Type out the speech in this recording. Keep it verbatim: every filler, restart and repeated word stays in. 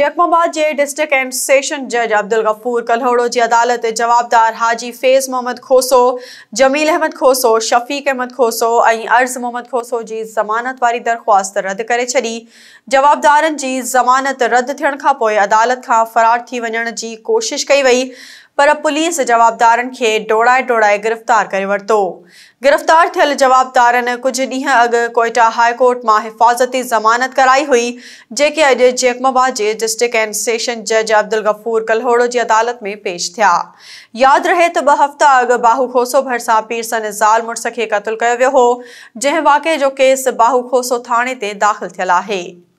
जैकमाबाद जे district and session जज अब्दुल गफूर कल्होड़ो जी अदालत जवाबदार हाजी फैज़ मोहम्मद खोसो, जमील अहमद खोसो, शफीक अहमद खोसो और अर्ज़ मोहम्मद खोसो जी ज़मानत वारी दरख्वास्त रद्द करे छड़ी। जवाबदारन जी ज़मानत रद्द थियण खां पोइ अदालत खां फरार थी वञण जी कोशिश कई वई, पर पुलिस जवाबदारन के डोड़ाए डोड़ाए गिरफ्तार करे वरतो। गिरफ्तार थियल जवाबदारन कुछ ॾींहं अॻु कोयटा हाई कोर्ट मां हिफ़ाज़ती ज़मानत कराई हुई, जेके अॼु जैकमाबाद जे डिस्ट्रिक्ट एंड सेशन जज अब्दुल गफूर कल्होड़ो जी अदालत में पेश थिया। याद रहे त ॿ हफ़्ता अॻु बाहू खोसो भरिसां पीरसन ज़ाल मुड़स खे क़त्ल कयो वियो हो, जंहिं वाक़े जो केस बाहू खोसो थाणे ते दाख़िल थियल आहे।